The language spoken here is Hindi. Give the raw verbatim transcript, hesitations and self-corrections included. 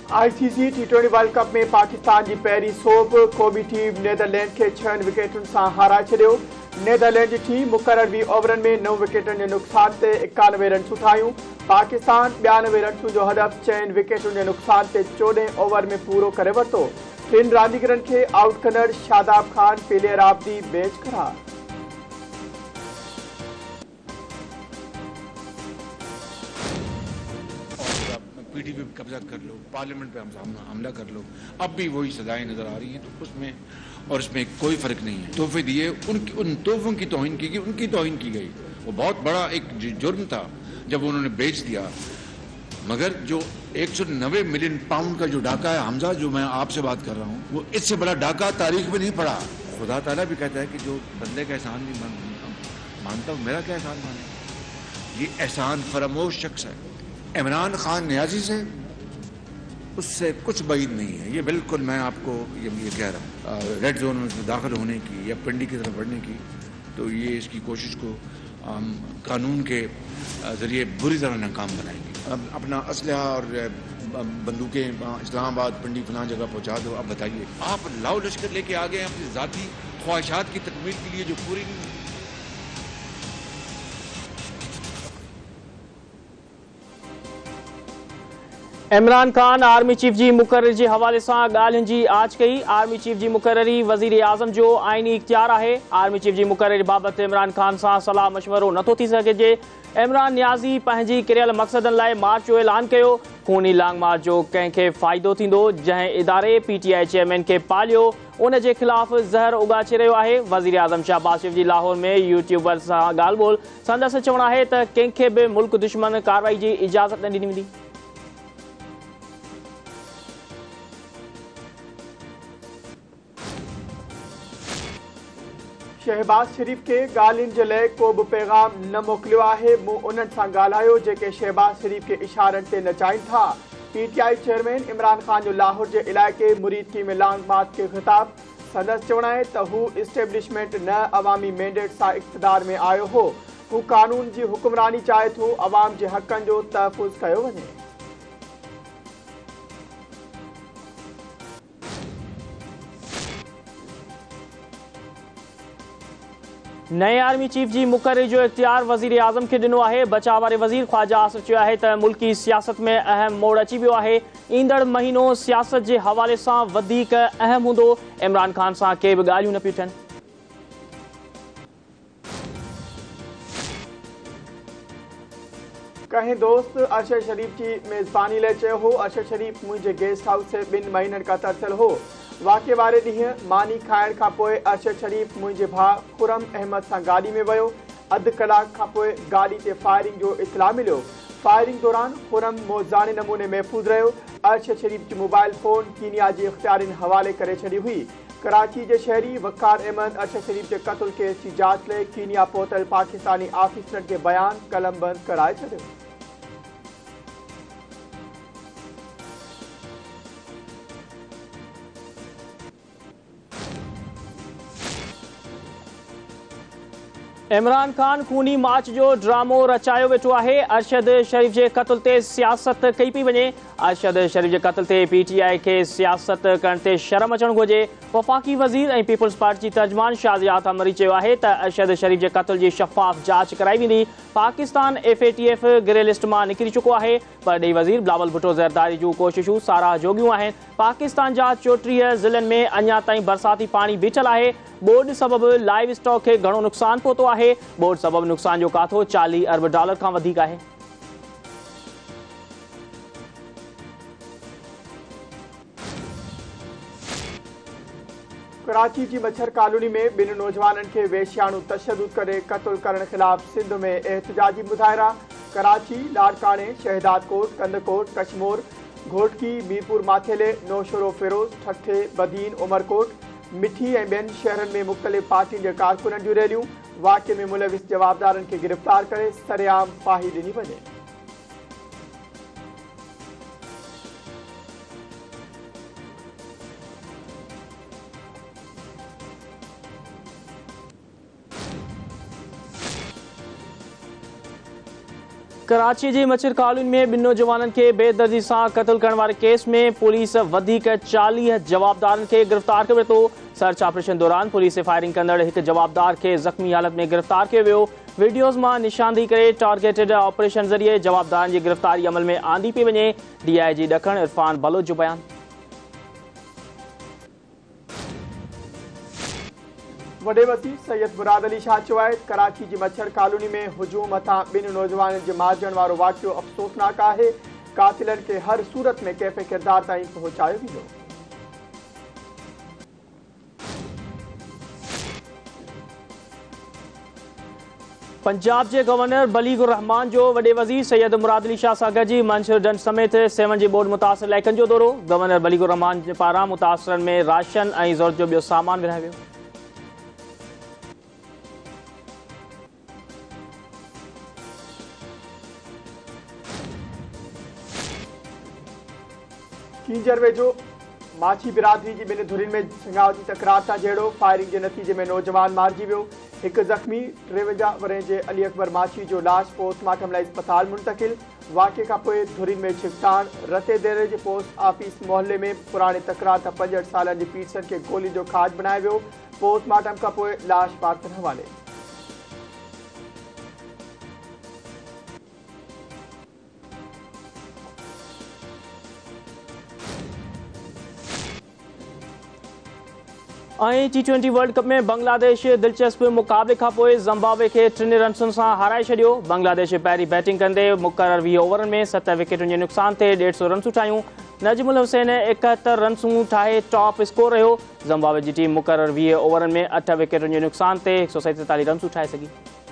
ICC T twenty world cup में पाकिस्तान की पहिरीं सोभ क़ौमी टीम नीदरलैंड के छहनि विकेटुनि सां हाराए छॾियो। नीदरलैंड की टीम मुक़रर वीह ओवरनि में नव विकेटनि के नुक़सान ते इक्यानवे रन्सूं ठाहियूं। पाकिस्तान ॿियानवे रन्सूं जो हदफ़ चइनि विकेटुनि के नुक़सान ते चोॾहं ओवर में पूरो करे वरितो। टिनि रांदीगरनि खे आउट कंदड़ Shadab Khan player of the match करार। पीटी पे कब्जा कर लो, पार्लियामेंट पे हम हमला कर लो, अब भी वही सजाएं नजर आ रही हैं। तो उसमें और इसमें कोई फर्क नहीं है। तोहफे दिए, उनकी उन तोहफों की तौहीन की गई, उनकी तौहीन की गई। वो बहुत बड़ा एक जुर्म था जब उन्होंने बेच दिया। मगर जो एक सौ नब्बे मिलियन पाउंड का जो डाका है हमजा, जो मैं आपसे बात कर रहा हूँ, वो इससे बड़ा डाका तारीख में नहीं पड़ा। खुदा ताला भी कहता है कि जो बंदे का एहसान नहीं मान, मानता हूँ, मेरा क्या एहसान माने। ये एहसान फरामोश शख्स है। इमरान खान न्याजी से उससे कुछ बैद नहीं है। ये बिल्कुल मैं आपको ये, ये कह रहा हूँ। रेड जोन में दाखिल होने की या पिंडी की तरफ बढ़ने की, तो ये इसकी कोशिश को आम, कानून के ज़रिए बुरी तरह नाकाम बनाएंगे। अब अपना असलहा और बंदूकें इस्लामाबाद पिंडी फलां जगह पहुँचा दो। अब बताइए, आप लाओ लश्कर लेके आ गए हैं अपनी ज़ाती ख्वाहिशात की तकमील के लिए जो पूरी नहीं। इमरान खान आर्मी चीफ की मुक़ररी के हवाले से ॻाल्हियुनि की आज कई। आर्मी चीफ की मुक़ररी वज़ीर आज़म जो आइनी इख्तियार है। आर्मी चीफ की मुक़ररी बाबत इमरान खान से सलाह मशवरो नथो थी सघे। इमरान नियाज़ी पंहिंजी किरियल मक़सदनि लाइ मार्च जो ऐलान कियो। खूनी लॉन्ग मार्च जो कंहिंखे फ़ाइदो थींदो। जंहिं इदारे पीटीआई चेयरमैन के पालियो, उन जे ख़िलाफ़ ज़हर उगाचे रहियो आहे। वज़ीर आज़म शहबाज शरीफ़ जी लाहौर में यूट्यूबर सां ॻाल्हि ॿोल। संदसि चवणु आहे त कंहिंखे बि मुल्क दुश्मन कार्रवाई की इजाज़त न ॾिनी वेंदी। शहबाज शरीफ के ॻाल्हियुनि जे लाइ को बि पैगाम न मोकिलियो आहे। मूं उन्हनि सां ॻाल्हायो जेके शहबाज शरीफ के इशारनि ते नचाइनि था। पीटीआई चेयरमैन इमरान खान जो लाहौर के इलाइक़े मुरीदकी में लॉन्ग मार्च के ख़िताब। संदसि चवणु आहे त हू इस्टेब्लिशमेंट न अवामी मैंडेट सां इक़्तिदार में आयो हो। हू कानून की हुक्मरानी चाहे थो, अवाम के हक़नि जो तहफ़ुज़ कयो वञे। नए आर्मी चीफ की मुक़ररी जो इख्तियार वज़ीर आज़म के दिनो है। बचाव वाले वज़ीर ख्वाजा आसिफ चयो आहे त मुल्की सियासत में अहम मोड़ अची वियो आहे। ईंदड़ महीनो सियासत के हवाले से वधीक अहम हूंदो। इमरान खान सां के भी ॻाल्हियूं न पियूं थियनि। कहीं दोस्त अरशद शरीफ की मेज़बानी लाइ चयो हो, अरशद शरीफ मुझे गेस्ट हाउस से ॿिनि महीननि का तरसल हो। वाक़े वारे ॾींहुं मानी खाइण खां पोइ अरशद शरीफ मुंहिंजे भाउ खुरम अहमद सां गाॾी में वियो। अधु कलाक खां पोइ गाॾी ते फायरिंग जो इतला मिलियो। फायरिंग दौरान खुरम मौज़ाने नमूने महफ़ूज़ रहियो। अरशद शरीफ की मोबाइल फ़ोन कीनिया जे इख़्तियारनि हवाले करे छॾी हुई। कराची के शहरी वक़ार अहमद अरशद शरीफ के क़त्ल केस की जांच लाइ कीनिया पहुतल पाकिस्तानी ऑफिसरनि के बयान कलमबंद कराए छॾियो। इमरान खान खूनी मार्च जो ड्रामो रचायो वेठो है। अरशद शरीफ के कत्ल ते सियासत कई पई वञे। अरशद शरीफ के कत्ल ते पीटीआई के सियासत करण ते शर्म अचण घुरिजे। वफ़ाक़ी वज़ीर और पीपल्स पार्टी की तर्जमान शाज़ियात अमरी चयो आहे त अरशद शरीफ के कत्ल की शफ़ाफ़ जांच कराई वेंदी। पाकिस्तान एफएटीएफ ग्रे लिस्ट में निकिरी चुको है। परॾेही वज़ीर बिलावल भुट्टो ज़रदारी जूं कोशिशूं साराह जोगियूं आहिनि। पाकिस्तान जा चोटीह ज़िलनि में अञा ताईं बरसाती पानी बीठल है। बोर्ड सबब लाइव स्टॉक के घणो नुक़सान पहुतो है। बोर्ड सबब नुक़सान जो काथो चालीह अरब डॉलर का वधीक है। कराची की मच्छर कॉलोनी में बिन नौजवाननि के वेश्याणु तशद्दुद करे कत्ल करण खिलाफ सिंध में एहतजाजी मुजाहिरा। कराची, लाड़काने, शहदाद कोट, कंदकोट, कशमोर, घोटकी, मीरपुर माथेले, नौशरो फिरोज, ठठे, बदीन, उमरकोट, मिठी ऐं ॿियनि शहरनि में मुख़्तलिफ़ पार्टियुनि जे कारकुननि जूं रैलियूं। वाक़े में मुलविस जवाबदारनि खे गिरफ़्तार करे सरेआम फाही ॾिनी वञे। कराची जी मच्छर कॉलोनी में ॿिनि नौजवाननि खे बेदर्जी सां क़त्ल करण वारे केस में पुलिस वधीक चालीह जवाबदारनि खे गिरफ़्तार कयो वेठो। सर्च ऑपरेशन दौरान पुलिस फायरिंग कंदड़ हिकु जवाबदार खे ज़ख़्मी हालत में गिरफ़्तार कयो वियो। वीडियोज़ मां निशानदी करे टारगेटेड ऑपरेशन ज़रिए जवाबदारनि जी गिरफ़्तारी अमल में आंदी पई वञे। डी आई जी ॾखण इरफान बलोच जो बयान। वॾे वज़ीर सैयद मुराद अली शाह चयो आहे कराची जी मच्छर कॉलोनी में हुजूम मथां ॿिनि नौजवाननि जे मारिजण वारो वाक़ियो अफ़सोसनाक आहे। कातिलनि खे हर सूरत में कैफ़े किरदार ताईं पहुचायो वेंदो। पंजाब के गवर्नर बलीगुर रहमान जो वॾे वज़ीर सैयद मुराद अली शाह सां गॾिजी मंछरडंड समेत सेवन जी बोर्ड मुतासिर इलाइक़नि जो दौरो। गवर्नर बलीगुर रहमान पारां मुतासिरनि में राशन ऐं ज़रूरत जो ॿियो सामान विरहायो वियो। कींजर वेझो माछी बिरादरी की ॿिनि धुरियुनि में सिंगावती तकरार सां जहिड़ो फायरिंग के नतीजे में नौजवान मारिजी वियो। एक ज़ख़्मी टेवंजाह वरे जे अली अकबर माछी जो लाश पोस्टमार्टम लाइ अस्पताल मुंतकिल। वाक़े खां पोइ धुरियुनि में छिकताण। रते देरे जे पोस्ट ऑफिस मोहल्ले में पुराने तकरार तां पंजहठि सालनि जी पीड़ितनि खे गोली जो खाज बनायो वियो। पोस्टमार्टम खां पोइ लाश पार्थिव हवाले। टी ट्वेंटी वर्ल्ड कप में बांग्लादेश दिलचस्प मुक़ाबले खां पोइ ज़िम्बाब्वे खे टिनि रन्सुनि सां हाराए छॾियो। बांग्लादेश पहिरीं बैटिंग कंदे मुक़रर वीह ओवरनि में सत विकेटुनि जे नुक़सान ते ॾेढ सौ रन्सूं ठाहियूं। नजमुल हुसैन एकहतरि रन्सूं ठाहे टॉप स्कोर रहियो। ज़िम्बाब्वे जी टीम मुक़रर वीह ओवरनि में अठ विकेटुनि जे नुक़सान ते हिकु सौ सतेतालीह रन्सूं ठाहे सघी।